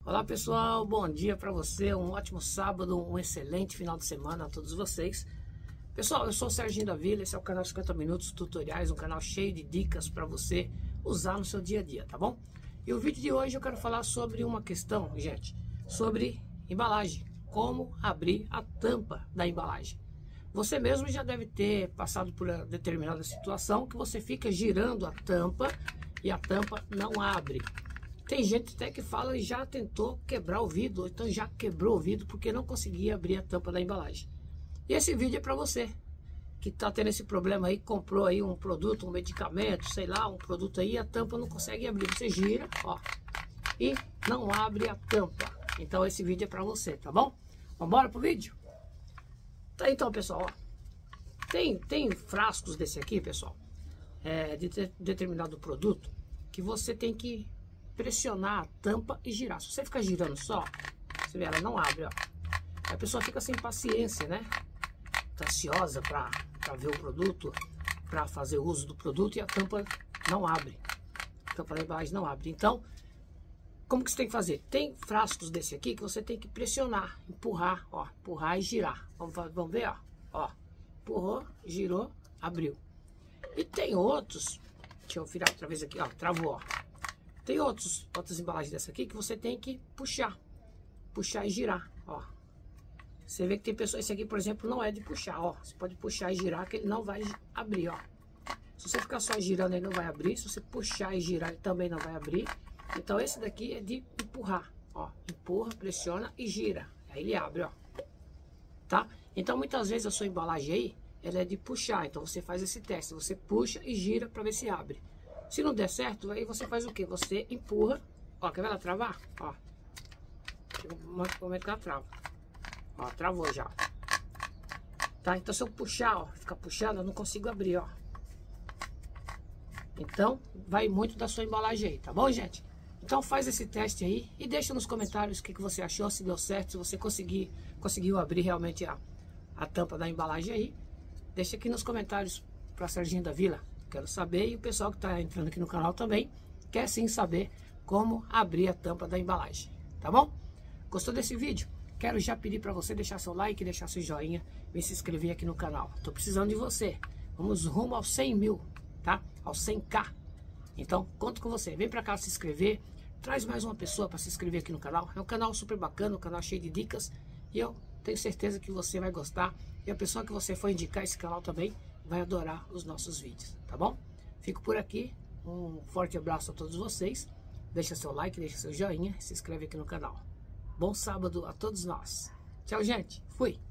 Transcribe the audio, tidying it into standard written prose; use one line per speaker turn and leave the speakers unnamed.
Olá pessoal, bom dia para você, um ótimo sábado, um excelente final de semana a todos vocês. Pessoal, eu sou o Serginho da Vila, esse é o canal 50 Minutos Tutoriais, um canal cheio de dicas para você usar no seu dia a dia, tá bom? E o vídeo de hoje eu quero falar sobre uma questão, gente, sobre embalagem, como abrir a tampa da embalagem. Você mesmo já deve ter passado por uma determinada situação que você fica girando a tampa e a tampa não abre. Tem gente até que fala e já tentou quebrar o vidro, ou então já quebrou o vidro porque não conseguia abrir a tampa da embalagem. E esse vídeo é para você que está tendo esse problema aí, comprou aí um produto, um medicamento, sei lá, um produto aí, a tampa não consegue abrir. Você gira, ó, e não abre a tampa. Então esse vídeo é para você, tá bom? Vamos embora pro vídeo? Tá, então, pessoal, ó, tem frascos desse aqui, pessoal, de determinado produto, que você tem que pressionar a tampa e girar. Se você ficar girando só, você vê, ela não abre, ó. A pessoa fica sem paciência, né? Tá ansiosa para ver o produto, para fazer uso do produto, e a tampa não abre. A tampa da embalagem não abre. Então, como que você tem que fazer? Tem frascos desse aqui que você tem que pressionar, empurrar, ó, empurrar e girar. Vamos ver, ó, ó, empurrou, girou, abriu. E tem outros, deixa eu virar outra vez aqui, ó, travou, ó. Tem outras embalagens dessa aqui que você tem que puxar e girar, ó. Você vê que tem pessoas, esse aqui, por exemplo, não é de puxar, ó. Você pode puxar e girar que ele não vai abrir, ó. Se você ficar só girando, ele não vai abrir. Se você puxar e girar, ele também não vai abrir. Então esse daqui é de empurrar, ó. Empurra, pressiona e gira. Aí ele abre, ó. Tá? Então muitas vezes a sua embalagem aí, ela é de puxar. Então você faz esse teste, você puxa e gira para ver se abre. Se não der certo, aí você faz o que? Você empurra, ó, quer ver ela travar? Ó, chega um momento que ela trava, ó, travou já, tá? Então se eu puxar, ó, ficar puxando, eu não consigo abrir, ó. Então, vai muito da sua embalagem aí, tá bom, gente? Então faz esse teste aí e deixa nos comentários o que você achou, se deu certo, se você conseguiu abrir realmente a tampa da embalagem aí. Deixa aqui nos comentários para Serginho da Vila. Quero saber, e o pessoal que está entrando aqui no canal também quer sim saber como abrir a tampa da embalagem, tá bom? Gostou desse vídeo? Quero já pedir para você deixar seu like, deixar seu joinha e se inscrever aqui no canal. Tô precisando de você. Vamos rumo aos 100 mil, tá? Aos 100k. Então, conto com você. Vem para cá se inscrever. Traz mais uma pessoa para se inscrever aqui no canal. É um canal super bacana, um canal cheio de dicas. E eu tenho certeza que você vai gostar. E a pessoa que você for indicar esse canal também vai adorar os nossos vídeos, tá bom? Fico por aqui, um forte abraço a todos vocês, deixa seu like, deixa seu joinha, se inscreve aqui no canal. Bom sábado a todos nós. Tchau, gente, fui!